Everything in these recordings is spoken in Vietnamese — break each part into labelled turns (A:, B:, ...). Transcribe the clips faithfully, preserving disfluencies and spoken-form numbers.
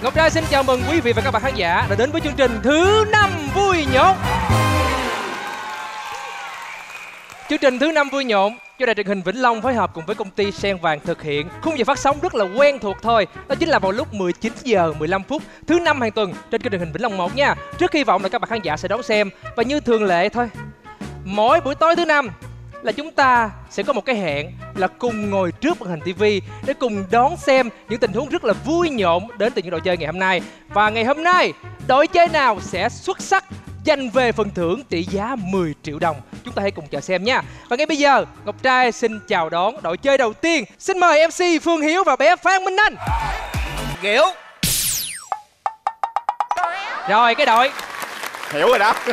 A: Ngọc Trai xin chào mừng quý vị và các bạn khán giả đã đến với chương trình thứ năm vui nhộn. Chương trình thứ năm vui nhộn do đài truyền hình Vĩnh Long phối hợp cùng với công ty Sen Vàng thực hiện. Khung giờ phát sóng rất là quen thuộc thôi, đó chính là vào lúc mười chín giờ mười lăm phút thứ năm hàng tuần trên kênh truyền hình Vĩnh Long một nha. Rất hy vọng là các bạn khán giả sẽ đón xem. Và như thường lệ thôi, mỗi buổi tối thứ năm là chúng ta sẽ có một cái hẹn là cùng ngồi trước màn hình ti vi để cùng đón xem những tình huống rất là vui nhộn đến từ những đội chơi ngày hôm nay. Và ngày hôm nay, đội chơi nào sẽ xuất sắc giành về phần thưởng trị giá mười triệu đồng? Chúng ta hãy cùng chờ xem nha. Và ngay bây giờ, Ngọc Trai xin chào đón đội chơi đầu tiên. Xin mời em xê Phương Hiếu và bé Phan Minh Anh.
B: Hiểu.
A: Rồi cái đội
B: Hiểu rồi đó.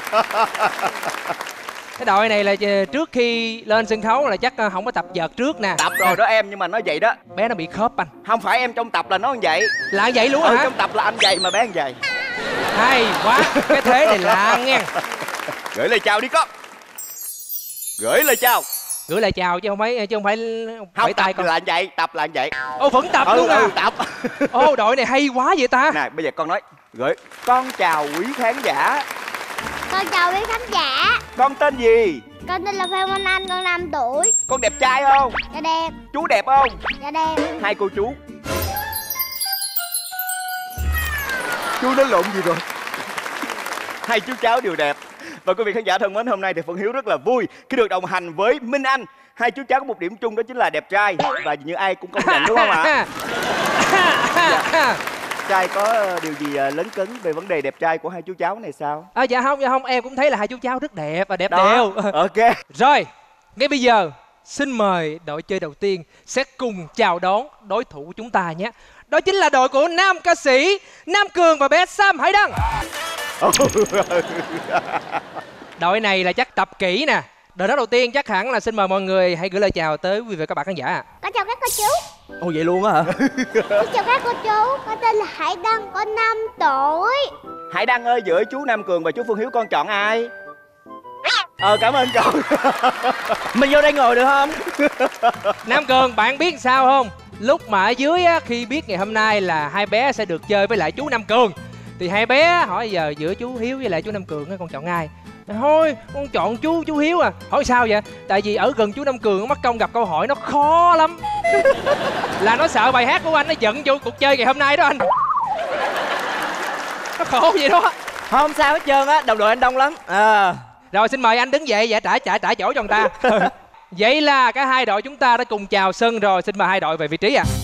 A: Cái đội này là trước khi lên sân khấu là chắc không có tập vợt trước nè.
B: Tập rồi đó em, nhưng mà nó vậy đó.
A: Bé nó bị khớp anh.
B: Không phải em, trong tập là nó như vậy.
A: Là vậy luôn
B: ừ,
A: hả?
B: Trong tập là anh vậy mà bé như vậy.
A: Hay quá, cái thế này lạ nghe.
B: Gửi lời chào đi con. Gửi lời chào.
A: Gửi lời chào chứ không phải chứ không phải
B: không
A: phải tay
B: tập
A: con.
B: là vậy, tập là vậy.
A: Ô vẫn tập
B: ừ,
A: luôn à?
B: Ừ, tập.
A: Ô đội này hay quá vậy ta.
B: Nè bây giờ con nói gửi con chào quý khán giả.
C: Con chào quý khán giả.
B: Con tên gì?
C: Con tên là Phan Minh Anh, con năm tuổi.
B: Con đẹp trai không?
C: Dạ đẹp.
B: Chú đẹp không?
C: Dạ đẹp.
B: Hai cô chú. Chú nói lộn gì rồi? Hai chú cháu đều đẹp. Và quý vị khán giả thân mến, hôm nay thì Phương Hiếu rất là vui khi được đồng hành với Minh Anh. Hai chú cháu có một điểm chung, đó chính là đẹp trai. Và như ai cũng công nhận đúng không ạ? Dạ. Trai có điều gì lớn cấn về vấn đề đẹp trai của hai chú cháu này sao?
A: À, dạ không, dạ không, em cũng thấy là hai chú cháu rất đẹp và đẹp
B: đó.
A: đều.
B: Ok.
A: Rồi, ngay bây giờ xin mời đội chơi đầu tiên sẽ cùng chào đón đối thủ của chúng ta nhé. Đó chính là đội của nam ca sĩ Nam Cường và bé Sam Hải Đăng. Đội này là chắc tập kỹ nè. Đội đó đầu tiên chắc hẳn là xin mời mọi người hãy gửi lời chào tới quý vị và các bạn khán giả.
C: Con chào các cô chú.
B: Ồ vậy luôn á hả?
C: Con chào các cô chú. Con tên là Hải Đăng, con năm tuổi.
B: Hải Đăng ơi, giữa chú Nam Cường và chú Phương Hiếu con chọn ai? Ờ cảm ơn cậu. Mình vô đây ngồi được không?
A: Nam Cường, bạn biết sao không? Lúc mà ở dưới á, khi biết ngày hôm nay là hai bé sẽ được chơi với lại chú Nam Cường, thì hai bé hỏi giờ giữa chú Hiếu với lại chú Nam Cường á, con chọn ai? Thôi con chọn chú chú Hiếu à. Hỏi sao vậy? Tại vì ở gần chú Nam Cường mắc công gặp câu hỏi nó khó lắm. Là nó sợ bài hát của anh nó giận vô cuộc chơi ngày hôm nay đó anh. Nó khổ vậy đó.
D: Không sao hết trơn á, đồng đội anh đông lắm à.
A: Rồi xin mời anh đứng dậy và trả trả trả chỗ cho người ta. Vậy là cả hai đội chúng ta đã cùng chào sân rồi. Xin mời hai đội về vị trí ạ. À.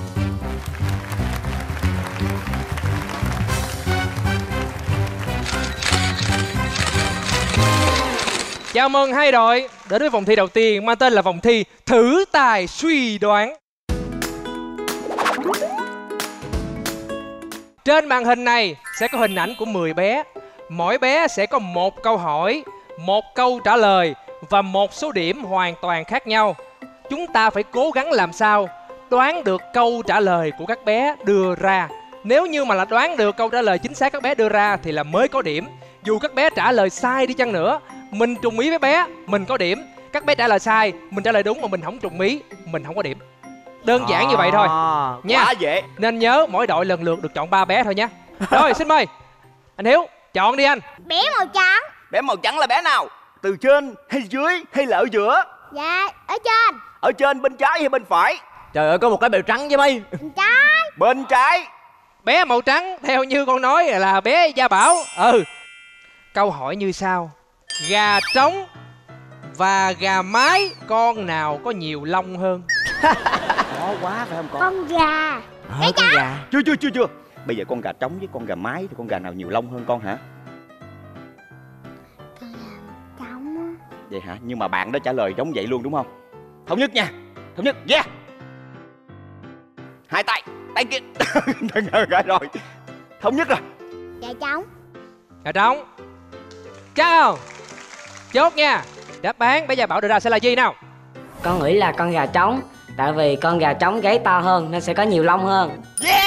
A: Chào mừng hai đội đến với vòng thi đầu tiên mang tên là vòng thi thử tài suy đoán. Trên màn hình này sẽ có hình ảnh của mười bé. Mỗi bé sẽ có một câu hỏi, một câu trả lời và một số điểm hoàn toàn khác nhau. Chúng ta phải cố gắng làm sao đoán được câu trả lời của các bé đưa ra. Nếu như mà là đoán được câu trả lời chính xác các bé đưa ra thì là mới có điểm. Dù các bé trả lời sai đi chăng nữa, mình trùng ý với bé, mình có điểm. Các bé trả lời sai, mình trả lời đúng mà mình không trùng ý, mình không có điểm. Đơn giản à, như vậy thôi nha.
B: Quá dễ.
A: Nên nhớ mỗi đội lần lượt được chọn ba bé thôi nhé. Rồi xin mời anh Hiếu, chọn đi anh.
C: Bé màu trắng.
B: Bé màu trắng là bé nào? Từ trên hay dưới hay là ở giữa?
C: Dạ ở trên.
B: Ở trên bên trái hay bên phải?
D: Trời ơi có một cái bèo trắng với mày.
C: Bên trái.
B: Bên trái.
A: Bé màu trắng theo như con nói là bé Gia Bảo. Ừ. Câu hỏi như sau: gà trống và gà mái con nào có nhiều lông hơn?
B: Khó quá phải không con?
C: Con gà.
D: Ờ, con gà.
B: Chưa chưa chưa chưa. Bây giờ con gà trống với con gà mái thì con gà nào nhiều lông hơn con hả?
C: Con gà trống.
B: Vậy hả? Nhưng mà bạn đó trả lời giống vậy luôn đúng không? Thống nhất nha. Thống nhất. Yeah. Hai tay. Tay kia. Rồi. Thống nhất rồi.
C: Gà trống.
A: Gà trống. Chắc không? Chốt nha. Đáp án bé Gia Bảo đưa ra sẽ là gì nào?
E: Con nghĩ là con gà trống. Tại vì con gà trống gáy to hơn nên sẽ có nhiều lông hơn.
B: Yeah.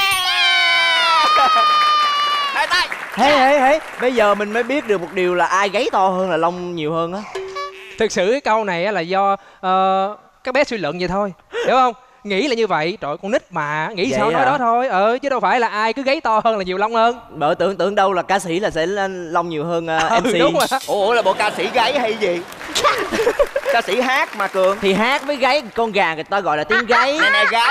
B: Hai tay.
D: Hế hế hế. Bây giờ mình mới biết được một điều là ai gáy to hơn là lông nhiều hơn á.
A: Thực sự cái câu này là do uh, các bé suy luận vậy thôi, hiểu không? nghĩ là như vậy. Trời ơi, con nít mà nghĩ
D: Vậy
A: sao nói
D: hả?
A: đó thôi. Ờ chứ đâu phải là ai cứ gáy to hơn là nhiều lông hơn.
D: Bởi tưởng tượng đâu là ca sĩ là sẽ lên lông nhiều hơn uh, em xê.
A: Ừ, đúng rồi.
B: Ủa, ủa là bộ ca sĩ gáy hay gì? Ca sĩ hát mà Cường.
D: Thì hát với gáy, con gà người ta gọi là tiếng gáy.
B: Nè nè gái.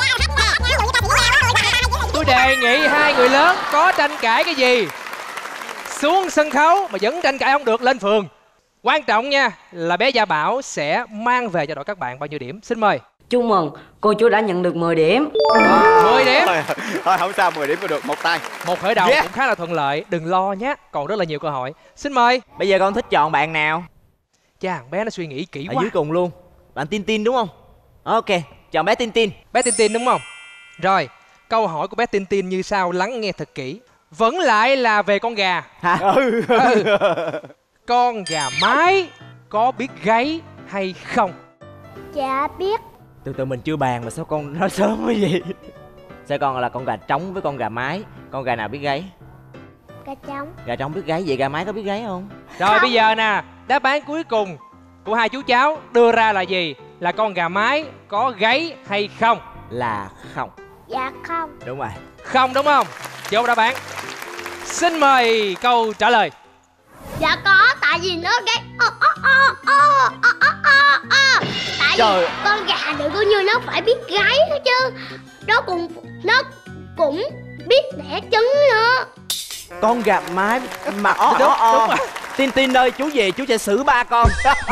A: Tôi đề nghị hai người lớn có tranh cãi cái gì xuống sân khấu mà vẫn tranh cãi không được lên phường. Quan trọng nha là bé Gia Bảo sẽ mang về cho đội các bạn bao nhiêu điểm. Xin mời.
E: Chúc mừng, cô chú đã nhận được mười điểm.
A: mười điểm.
B: Thôi, thôi không sao, mười điểm có được, một tay.
A: Một khởi đầu
B: Yeah.
A: cũng khá là thuận lợi. Đừng lo nhé, còn rất là nhiều cơ hội. Xin mời.
D: Bây giờ con thích chọn bạn nào?
A: Chà, thằng bé nó suy nghĩ kỹ
D: Ở
A: quá.
D: dưới cùng luôn. Bạn Tin Tin đúng không? Ok, chọn bé Tin Tin.
A: Bé Tin Tin đúng không? Rồi, câu hỏi của bé Tin Tin như sau, lắng nghe thật kỹ. Vẫn lại là về con gà.
D: Hả?
A: Ừ. Con gà mái có biết gáy hay không?
C: Dạ biết.
D: Từ từ mình chưa bàn mà sao con nói sớm quá vậy? Sao con là con gà trống với con gà mái? Con gà nào biết gáy?
C: Gà trống.
D: Gà trống biết gáy, vậy gà mái có biết gáy không?
A: Rồi
C: Không.
A: bây giờ nè, đáp án cuối cùng của hai chú cháu đưa ra là gì? Là con gà mái có gáy hay không?
D: Là không.
C: Dạ không.
D: Đúng rồi.
A: Không đúng không? Vô đáp án. Xin mời câu trả lời.
C: Dạ có, tại vì nó gáy ơ ơ ơ ơ ơ ơ ơ ơ. Tại
D: Trời.
C: vì con gà được coi như nó phải biết gáy hết chứ. Nó cũng nó cũng biết đẻ trứng nữa.
D: Con gà mái mà ó
A: Đúng,
D: ó ó.
A: đúng rồi.
D: Tin Tin ơi, chú về chú sẽ xử ba con.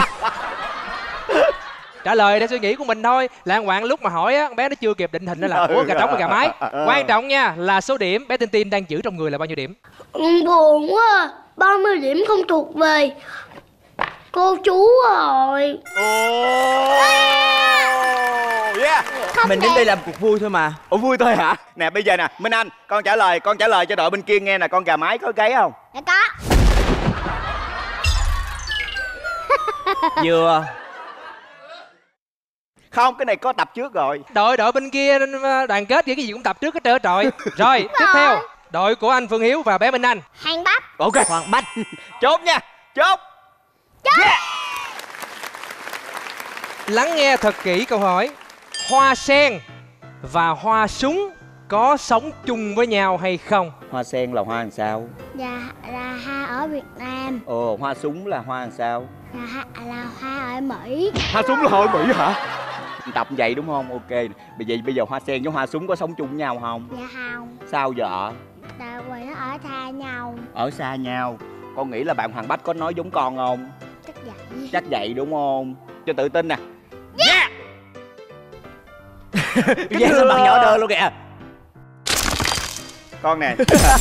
A: Trả lời để suy nghĩ của mình thôi. Lan Hoàng lúc mà hỏi á, con bé nó chưa kịp định hình nó là ủa gà trống hay gà mái. Quan trọng nha là số điểm bé Tin Tin đang giữ trong người là bao nhiêu điểm?
C: Buồn quá à. ba mươi điểm không thuộc về cô chú rồi.
B: Ồ, yeah.
C: Không
D: Mình đến
C: đẹp.
D: đây làm cuộc vui thôi mà.
B: Ủa vui thôi hả? Nè bây giờ nè, Minh Anh, con trả lời, con trả lời cho đội bên kia nghe nè, con gà mái có gáy không?
C: Dạ có.
D: Vừa.
B: Không, cái này có tập trước rồi.
A: Đội đội bên kia đoàn kết với cái gì cũng tập trước hết trơn trọi. Rồi, tiếp theo đội của anh Phương Hiếu và bé Minh Anh.
C: Hàng bắp.
B: Ok.
D: Hoàng Bách.
B: Chốt nha, chốt.
A: Lắng nghe thật kỹ câu hỏi. Hoa sen và hoa súng có sống chung với nhau hay không?
B: Hoa sen là hoa làm sao?
C: Dạ là hoa ở Việt Nam.
B: Ồ, hoa súng là hoa làm sao?
C: Là hoa, là hoa ở Mỹ.
B: Hoa súng là hoa ở Mỹ hả? Tập vậy đúng không? Ok. Bây giờ bây giờ hoa sen với hoa súng có sống chung với nhau không?
C: Dạ không.
B: Sao vậy?
C: Tại vì nó ở xa nhau.
B: Ở xa nhau. Con nghĩ là bạn Hoàng Bách có nói giống con không?
C: Chắc vậy.
B: Chắc vậy đúng không? Cho tự tin nè.
C: Yeah.
D: Giang sao mặt nhỏ đơ luôn kìa.
B: Con nè.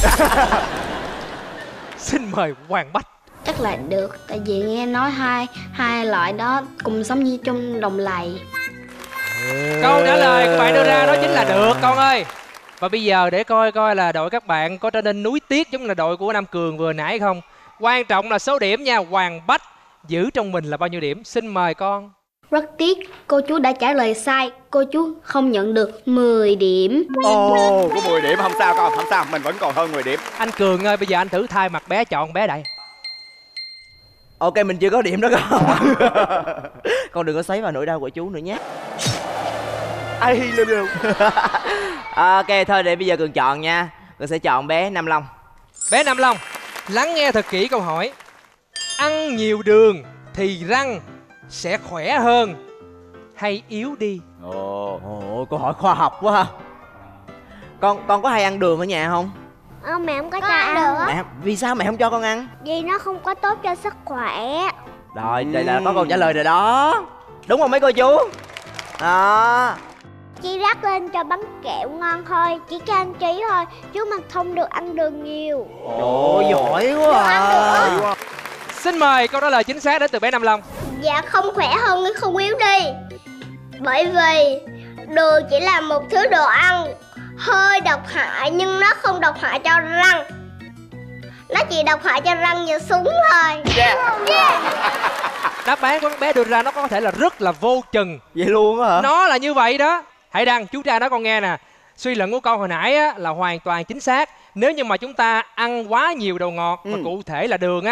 A: Xin mời Hoàng Bách.
F: Chắc là được, tại vì nghe nói hai hai loại đó cùng sống như trong đồng lầy.
A: Câu trả lời của bạn đưa ra đó chính là được con ơi. Và bây giờ để coi coi là đội các bạn có trở nên nuối tiếc giống như là đội của Nam Cường vừa nãy không. Quan trọng là số điểm nha. Hoàng Bách giữ trong mình là bao nhiêu điểm? Xin mời con.
F: Rất tiếc, cô chú đã trả lời sai, cô chú không nhận được mười điểm.
B: Ồ, có mười điểm không sao con, không sao, mình vẫn còn hơn mười điểm.
A: Anh Cường ơi, bây giờ anh thử thay mặt bé chọn bé đây.
D: Ok, mình chưa có điểm đó con. Con đừng có xoáy vào nỗi đau của chú nữa nhé.
B: Ai lên luôn.
D: Ok, thôi để bây giờ Cường chọn nha. Cường sẽ chọn bé Nam Long.
A: Bé Nam Long, lắng nghe thật kỹ câu hỏi. Ăn nhiều đường thì răng sẽ khỏe hơn hay yếu đi?
B: Ồ.
D: Ồ, câu hỏi khoa học quá ha. Con con có hay ăn đường ở nhà không?
C: Ờ, mẹ không có cho ăn được.
D: Mẹ, vì sao mẹ không cho con ăn?
C: Vì nó không có tốt cho sức khỏe.
D: Rồi, đây là có câu trả lời rồi đó. Đúng không mấy cô chú? Đó.
C: Chỉ rắc lên cho bánh kẹo ngon thôi. Chỉ có ăn trí thôi, chứ mà không được ăn đường nhiều.
D: Ồ, giỏi quá à.
A: Xin mời câu trả lời chính xác đến từ bé Nam Long.
C: Dạ không khỏe hơn nó không yếu đi. Bởi vì đường chỉ là một thứ đồ ăn hơi độc hại, nhưng nó không độc hại cho răng. Nó chỉ độc hại cho răng như súng thôi.
B: Yeah.
C: Yeah.
A: Đáp án của bé đưa ra nó có thể là rất là vô chừng.
D: Vậy luôn á hả?
A: Nó là như vậy đó. Hãy Đăng, chú tra nói con nghe nè. Suy luận của con hồi nãy á, là hoàn toàn chính xác. Nếu như mà chúng ta ăn quá nhiều đồ ngọt,
B: Ừ.
A: và cụ thể là đường á,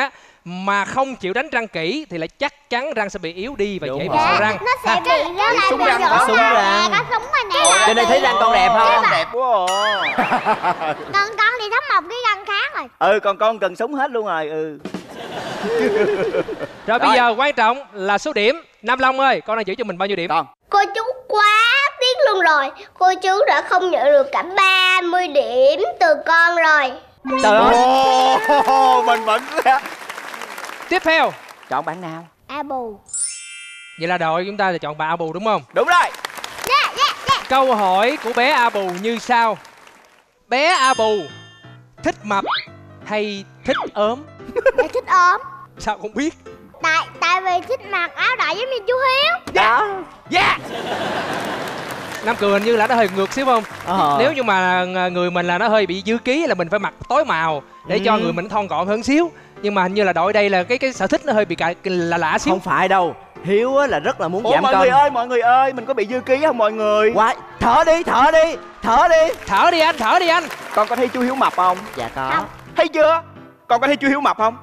A: mà không chịu đánh răng kỹ thì lại chắc chắn răng sẽ bị yếu đi và
D: Đúng
A: dễ
D: rồi.
A: bị sâu răng.
C: Nó sẽ bị nó
B: Bị
C: là
B: súng
C: bị
B: răng
C: rỗ
B: hả?
D: Súng
C: nè,
D: răng.
C: có súng rồi nè.
D: Trên đây thấy răng con đẹp không?
B: Đẹp quá à.
C: Con con thì thấm một cái răng khác rồi.
B: Ừ, còn con cần sống hết luôn rồi. Ừ.
A: Rồi bây
B: Rồi.
A: giờ quan trọng là số điểm. Nam Long ơi, con đang giữ cho mình bao nhiêu điểm?
B: Con.
C: Cô chú quá tiếc luôn rồi. Cô chú đã không nhận được cả ba mươi điểm từ con rồi.
D: Trời ơi.
B: Ồ, mình vẫn
A: Tiếp theo,
B: chọn bạn nào?
C: Apple.
A: vậy là đội chúng ta sẽ chọn bạn A Bù đúng không?
B: Đúng rồi.
C: Yeah, yeah, yeah.
A: Câu hỏi của bé A Bù như sau. Bé A Bù thích mập hay thích ốm?
C: Mẹ thích ốm.
A: Sao không biết?
C: Tại tại vì thích mặc áo đỏ giống như chú Hiếu.
B: Đó. Yeah.
A: Nam Cường hình như là nó hơi ngược xíu không?
D: Ờ.
A: Nếu như mà người mình là nó hơi bị dư ký là mình phải mặc tối màu để cho
D: Ừ.
A: người mình thon gọn hơn xíu. Nhưng mà hình như là đội đây là cái cái sở thích nó hơi bị cà, là lạ xíu.
D: Không phải đâu. Hiếu á là rất là muốn
B: Ủa
D: giảm
B: mọi
D: cân.
B: người ơi, mọi người ơi, mình có bị dư ký không mọi người?
D: Quá, thở đi, thở đi, thở đi.
A: Thở đi anh, thở đi anh.
B: Con có thấy chú Hiếu mập không?
D: Dạ có.
C: Không.
B: Thấy chưa? Con có thấy chú Hiếu mập không?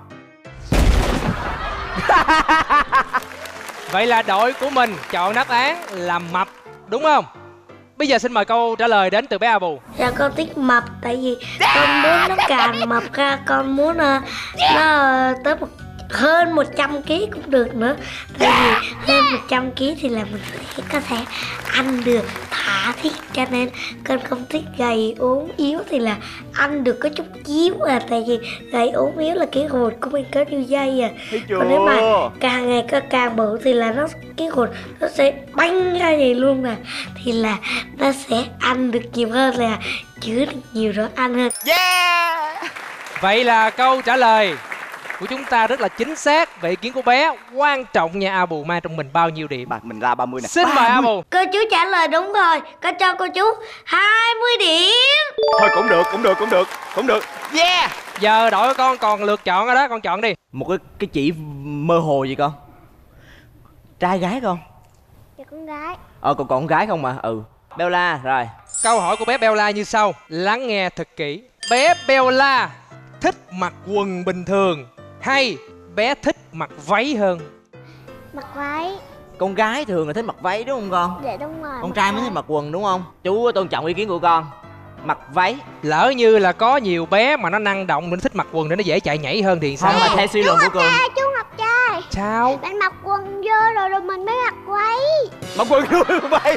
A: Vậy là đội của mình chọn đáp án là mập, đúng không? Bây giờ xin mời câu trả lời đến từ bé A Bù.
F: Dạ con thích mập tại vì con muốn nó càng mập ra, con muốn uh, nó uh, tới một hơn một trăm ký cũng được nữa. Tại vì hơn một trăm ký thì là mình sẽ có thể ăn được thả thiết, cho nên con không thích gầy ốm yếu thì là ăn được có chút chiếu à. Tại vì gầy ốm yếu là cái hột của mình có như dây à.
B: Thấy chưa?
F: Còn nếu mà càng ngày càng, càng bự thì là nó cái hột nó sẽ banh ra vậy luôn nè, thì là nó sẽ ăn được nhiều hơn, là chứa được nhiều đồ ăn hơn.
B: Yeah.
A: Vậy là câu trả lời của chúng ta rất là chính xác. Về ý kiến của bé, quan trọng nha, A Bù mang trong mình bao nhiêu điểm?
B: Bà, mình ra ba mươi nè.
A: Xin mời A Bù.
F: Cô chú trả lời đúng rồi, con cho cô chú hai mươi điểm.
B: Thôi cũng được, cũng được, cũng được, cũng được. Yeah.
A: Giờ đội của con còn lượt chọn rồi đó, con chọn đi.
D: Một cái cái chỉ mơ hồ gì con? Trai gái con?
C: Dạ con gái.
D: Ờ còn còn con gái không mà. Ừ. Bella rồi.
A: Câu hỏi của bé Bella như sau, lắng nghe thật kỹ. Bé Bella thích mặc quần bình thường hay bé thích mặc váy hơn?
C: Mặc váy.
D: Con gái thường là thích mặc váy đúng không con?
C: Dạ đúng rồi.
D: Con trai mới thích mặc quần đúng không? Chú tôn trọng ý kiến của con. Mặc váy.
A: Lỡ như là có nhiều bé mà nó năng động, mình thích mặc quần để nó dễ chạy nhảy hơn thì sao?
D: Sao mà theo suy luận của Cường?
C: À, chú Ngọc trai.
A: Sao?
C: Bạn mặc quần vô rồi rồi mình mới mặc váy.
B: Mặc quần luôn bay.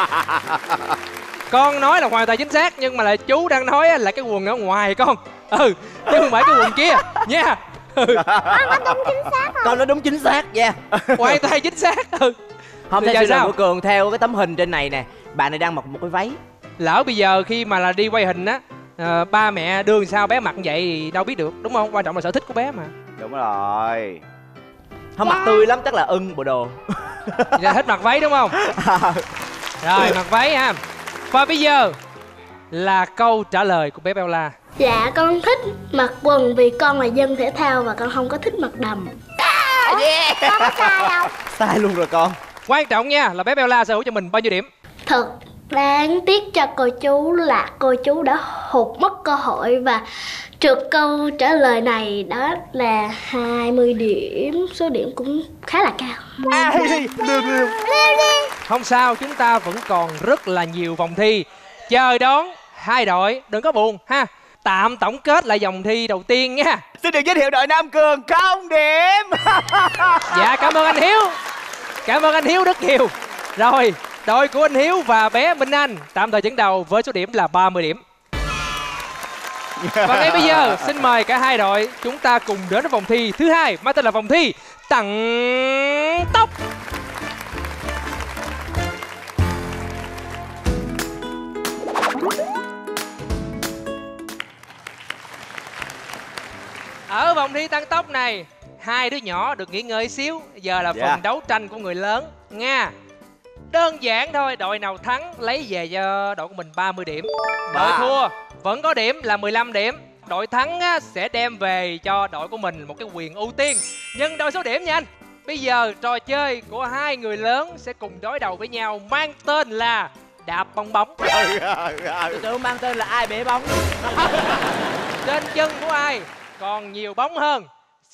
A: Con nói là hoàn toàn chính xác, nhưng mà là chú đang nói là cái quần ở ngoài con. Ừ, chứ không phải cái quần kia nha. Ừ,
C: Con có đúng chính xác không?
D: Con nói đúng chính xác nha.
A: hoàn toàn chính xác. Ừ.
D: Không,
A: Bây
D: theo
A: giờ
D: suy luận
A: sao?
D: của Cường, theo cái tấm hình trên này nè, bạn này đang mặc một cái váy.
A: Lỡ bây giờ khi mà là đi quay hình á, à, ba mẹ đưa làm sao bé mặc vậy thì đâu biết được, đúng không? Quan trọng là sở thích của bé mà.
B: Đúng rồi.
D: Không, mặc tươi lắm, chắc là ưng bộ đồ.
A: Giờ thích mặc váy đúng không? Rồi, mặc váy ha. Và bây giờ là câu trả lời của bé Bella.
F: Dạ con thích mặc quần vì con là dân thể thao và con không có thích mặc đầm.
C: Con có sai đâu.
D: Sai luôn rồi con.
A: Quan trọng nha là bé Bella sở hữu cho mình bao nhiêu điểm?
F: Thật đáng tiếc cho cô chú là cô chú đã hụt mất cơ hội và trượt câu trả lời này, đó là hai mươi điểm. Số điểm cũng khá là cao.
B: À, lương lương.
A: Không sao, chúng ta vẫn còn rất là nhiều vòng thi chờ đón hai đội, đừng có buồn ha. Tạm tổng kết lại vòng thi đầu tiên nha.
B: Xin được giới thiệu đội Nam Cường không điểm.
A: Dạ cảm ơn anh Hiếu. Cảm ơn anh Hiếu rất nhiều. Rồi, đội của anh Hiếu và bé Minh Anh tạm thời dẫn đầu với số điểm là ba mươi điểm. Và ngay bây giờ xin mời cả hai đội chúng ta cùng đến với vòng thi thứ hai, mang tên là vòng thi tăng tốc. Ở vòng thi tăng tốc này, hai đứa nhỏ được nghỉ ngơi xíu. Giờ là
B: Dạ.
A: phần đấu tranh của người lớn nha. Đơn giản thôi, đội nào thắng lấy về cho đội của mình ba mươi điểm. Đội
B: Wow.
A: thua vẫn có điểm là mười lăm điểm. Đội thắng á, sẽ đem về cho đội của mình một cái quyền ưu tiên nhân đôi số điểm nha anh. Bây giờ trò chơi của hai người lớn sẽ cùng đối đầu với nhau, mang tên là đạp bong bóng.
D: Tôi tưởng mang tên là ai bể bóng.
A: Trên chân của ai còn nhiều bóng hơn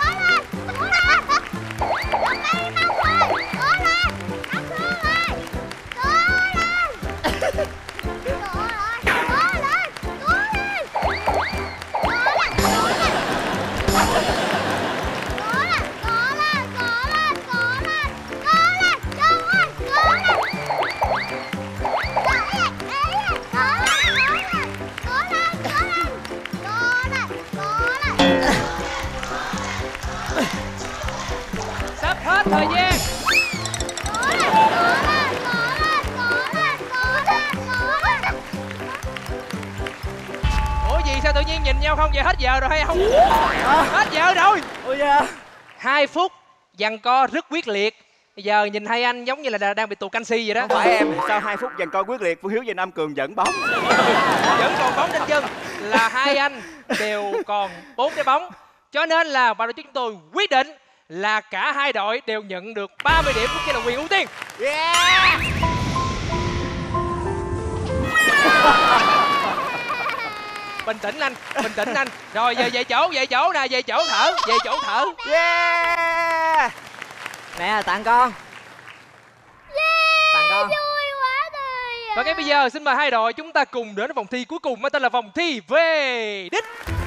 A: Sắp hết thời gian. Ủa gì sao tự nhiên nhìn nhau không vậy? Hết giờ rồi hay không? Hết giờ rồi.
B: Ôi da.
A: Hai phút giằng co rất quyết liệt. Bây giờ nhìn hai anh giống như là đang bị tù canxi vậy đó.
B: Không phải em, sau hai phút giằng co quyết liệt, Phương Hiếu và Nam Cường dẫn bóng.
A: Vẫn còn bóng trên chân. Là hai anh đều còn bốn cái bóng. Cho nên là ban tổ chức chúng tôi quyết định là cả hai đội đều nhận được ba mươi điểm, cũng như là quyền ưu tiên.
B: Yeah.
A: Bình tĩnh anh, bình tĩnh anh. Rồi giờ về chỗ, về chỗ nè, về chỗ thở, về chỗ thở.
B: Yeah.
D: Nè tặng con. Tặng con.
A: Và ngay bây giờ xin mời hai đội chúng ta cùng đến với vòng thi cuối cùng, mang tên là vòng thi về đích.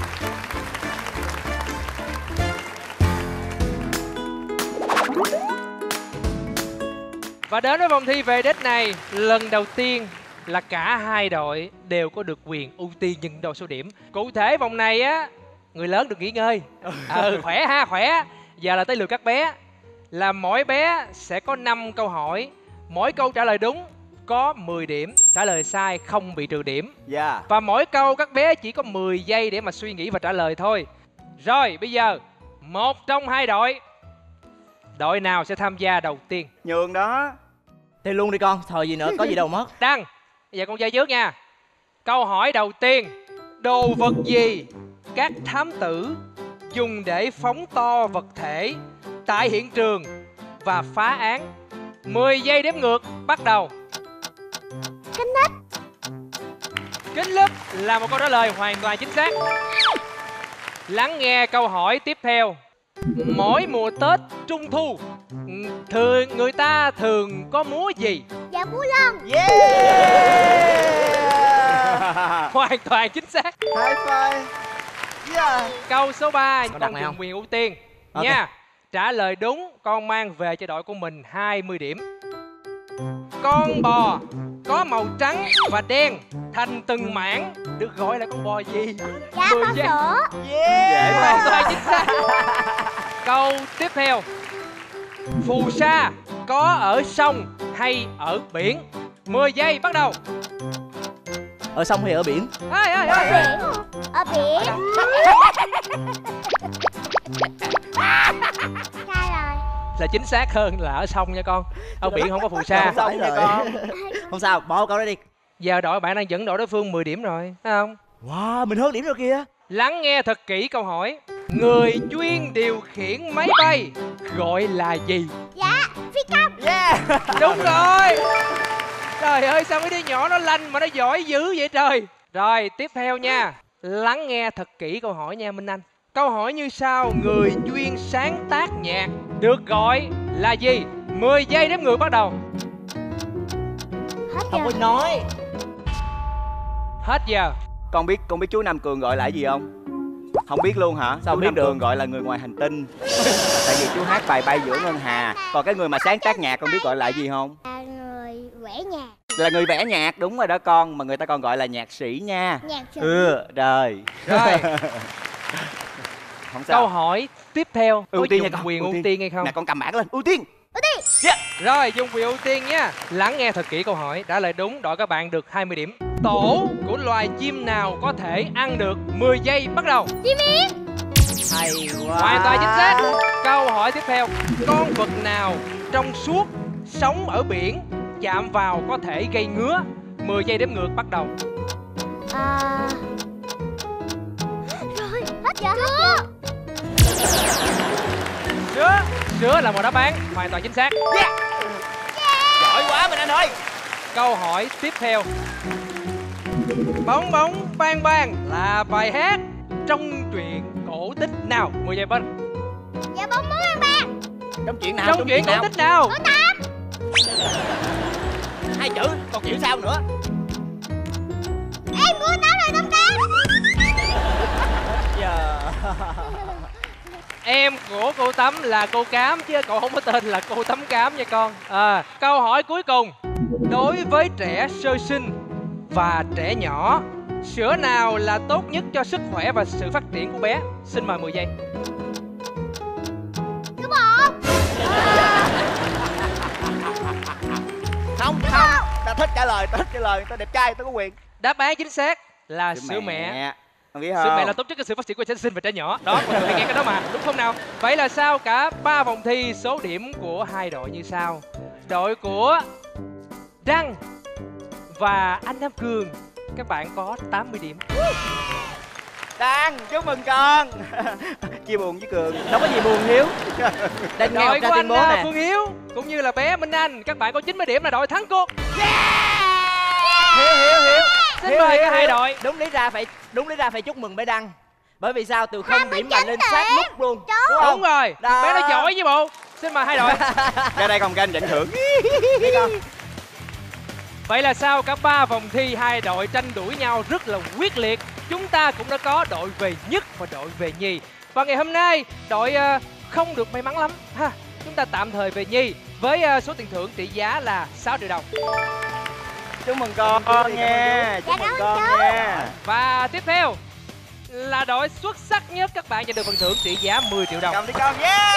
A: Và đến với vòng thi về đích này, lần đầu tiên là cả hai đội đều có được quyền ưu tiên nhân đôi số điểm. Cụ thể vòng này á, người lớn được nghỉ ngơi. Ừ, khỏe ha, khỏe. Giờ là tới lượt các bé. Là mỗi bé sẽ có năm câu hỏi. Mỗi câu trả lời đúng có mười điểm, trả lời sai không bị trừ điểm.
B: Dạ.
A: Và mỗi câu các bé chỉ có mười giây để mà suy nghĩ và trả lời thôi. Rồi bây giờ, một trong hai đội, đội nào sẽ tham gia đầu tiên?
B: Nhường đó.
D: Thì luôn đi con, thời gì nữa, có gì đâu mất.
A: Đăng, bây giờ con chơi trước nha. Câu hỏi đầu tiên, đồ vật gì các thám tử dùng để phóng to vật thể tại hiện trường và phá án? mười giây đếm ngược, bắt đầu.
C: Kính lúp.
A: Kính lúp là một câu trả lời hoàn toàn chính xác. Lắng nghe câu hỏi tiếp theo. Mỗi mùa Tết, Trung Thu, thường người ta thường có múa gì?
C: Dạ múa lân.
B: Yeah.
A: Hoàn toàn chính xác.
B: High five. Yeah.
A: Câu số ba,
D: Có đặt
A: con
D: này
A: dùng
D: không?
A: quyền ưu tiên
D: Ok.
A: nha. Trả lời đúng, con mang về cho đội của mình hai mươi điểm. Con bò có màu trắng và đen thành từng mảng được gọi là con bò gì?
C: Dạ
A: mười
C: con
A: giây.
C: sữa.
B: Yeah.
A: Hoàn toàn chính xác. Câu tiếp theo, phù sa có ở sông hay ở biển? mười giây, bắt đầu.
D: Ở sông hay ở biển?
A: Ê, ê,
C: Ở
A: ê.
C: biển. Ở biển. Sai rồi.
A: Là chính xác hơn là ở sông nha con. Ở biển không có phù sa.
B: Xong
D: Phải
B: nha
D: rồi.
B: con.
D: Không sao, bỏ câu đó đi.
A: Giờ đội bạn đang dẫn đội đối phương mười điểm rồi, thấy không?
D: Wow, mình hơn điểm rồi kìa.
A: Lắng nghe thật kỹ câu hỏi. Người chuyên điều khiển máy bay gọi là gì?
C: Dạ phi công.
B: Yeah.
A: Đúng rồi. Trời ơi, sao mấy đứa nhỏ nó lanh mà nó giỏi dữ vậy trời. Rồi, tiếp theo nha. Lắng nghe thật kỹ câu hỏi nha Minh Anh. Câu hỏi như sau, người chuyên sáng tác nhạc được gọi là gì? mười giây đếm ngược, bắt đầu.
C: Hết
D: Không
C: giờ.
D: có nói.
A: Hết giờ.
B: Con biết con biết chú Nam Cường gọi là gì không? Không biết luôn hả?
D: Sao
B: Chú
D: biết
B: Nam
D: được?
B: Cường gọi là người ngoài hành tinh. Tại vì chú hát bài Bay Giữa Ngân Hà. Còn cái người mà sáng tác nhạc con biết gọi là gì không?
C: Là người vẽ nhạc.
B: Là người vẽ nhạc, đúng rồi đó con. Mà người ta còn gọi là nhạc sĩ nha.
C: Nhạc sĩ.
B: Ừ, rồi.
A: Rồi,
B: Không sao.
A: câu hỏi tiếp theo
B: Ưu
A: có
B: tiên
A: dùng
B: nha con.
A: quyền
B: Ưu
A: ưu
B: tiên.
A: tiên hay không?
B: Nè con cầm bảng lên. Ưu tiên.
C: Ưu tiên.
B: Yeah.
A: Rồi, dùng quyền ưu tiên nha. Lắng nghe thật kỹ câu hỏi. Trả lời đúng, đội các bạn được hai mươi điểm. Tổ của loài chim nào có thể ăn được? mười giây bắt đầu.
C: Chim yến.
D: Hay quá.
A: Hoàn toàn chính xác. Câu hỏi tiếp theo. Con vật nào trong suốt, sống ở biển, chạm vào có thể gây ngứa? mười giây đếm ngược bắt đầu.
C: À... Rồi, hết giờ, hết giờ.
A: Sứa. Sứa là một đáp án hoàn toàn chính xác.
B: Yeah. Giỏi quá mình anh ơi.
A: Câu hỏi tiếp theo. Bóng bóng bang bang là bài hát trong truyện cổ tích nào? mười giây bên.
C: Dạ bóng muốn ăn bang.
B: Trong chuyện nào?
A: Trong truyện cổ
B: nào?
A: tích nào?
C: Cổ tám.
B: Hai chữ, còn chữ sao nữa?
C: Em của tám là năm tám.
D: Giờ.
A: Em của cô Tấm là cô Cám chứ cậu không có tên là cô Tấm Cám nha con. À, câu hỏi cuối cùng. Đối với trẻ sơ sinh và trẻ nhỏ, sữa nào là tốt nhất cho sức khỏe và sự phát triển của bé? Xin mời mười giây.
C: Số một.
B: Không, không. Ta thích trả lời, ta thích trả lời. Ta đẹp trai, ta có quyền.
A: Đáp án chính xác là sữa mẹ.
B: Con biết không?
A: Sữa mẹ là tốt nhất cho sự phát triển của trẻ sơ sinh và trẻ nhỏ. Đó, mọi người hay nghe cái đó mà, đúng không nào? Vậy là sao? Cả ba vòng thi, số điểm của hai đội như sau. Đội của Đăng và anh Nam Cường, các bạn có tám mươi điểm.
B: Đăng, chúc mừng con. Chia buồn với Cường.
D: Đâu có gì buồn Hiếu. Đây nghe
A: Đội
D: học
A: của
D: ra
A: anh
D: tuyên bố nè.
A: Phương Hiếu cũng như là bé Minh Anh, các bạn có chín mươi điểm là đội thắng cuộc.
D: Hiếu Hiếu Hiếu.
A: Xin
D: Hiếu,
A: mời
D: Hiếu,
A: cả hai
D: Hiếu.
A: đội.
D: Đúng lý ra phải đúng lý ra phải chúc mừng bé Đăng. Bởi vì sao? Từ không điểm mà lên sát
C: điểm.
D: lúc luôn.
C: Đúng.
D: Đúng không?
A: Đúng rồi,
D: Đó.
A: bé nó giỏi với bộ. Xin mời hai đội.
B: Ra đây không canh nhận thưởng.
D: Đi con.
A: Vậy là sau cả ba vòng thi, hai đội tranh đuổi nhau rất là quyết liệt. Chúng ta cũng đã có đội về nhất và đội về nhì. Và ngày hôm nay đội uh, không được may mắn lắm ha. Chúng ta tạm thời về nhì với uh, số tiền thưởng trị giá là sáu triệu đồng.
B: Chúc mừng con, con nha. Chúc mừng con nha.
A: Và tiếp theo là đội xuất sắc nhất, các bạn nhận được phần thưởng trị giá mười triệu đồng.
B: Cầm đi con. Yeah.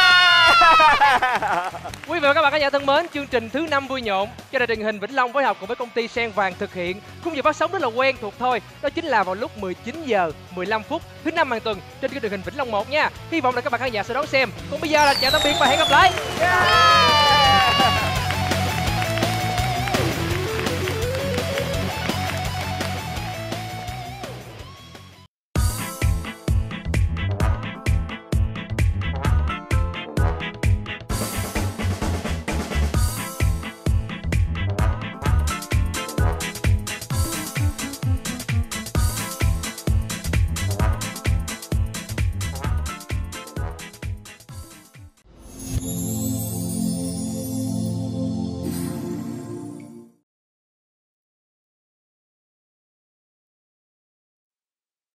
A: Quý vị và các bạn khán giả thân mến, chương trình thứ năm vui nhộn do đài truyền hình Vĩnh Long phối hợp cùng với công ty Sen Vàng thực hiện. Khung giờ phát sóng rất là quen thuộc thôi, đó chính là vào lúc mười chín giờ mười lăm phút thứ năm hàng tuần trên kênh truyền hình Vĩnh Long một nha. Hy vọng là các bạn khán giả sẽ đón xem. Còn bây giờ là chào tạm biệt và hẹn gặp lại.
B: Yeah.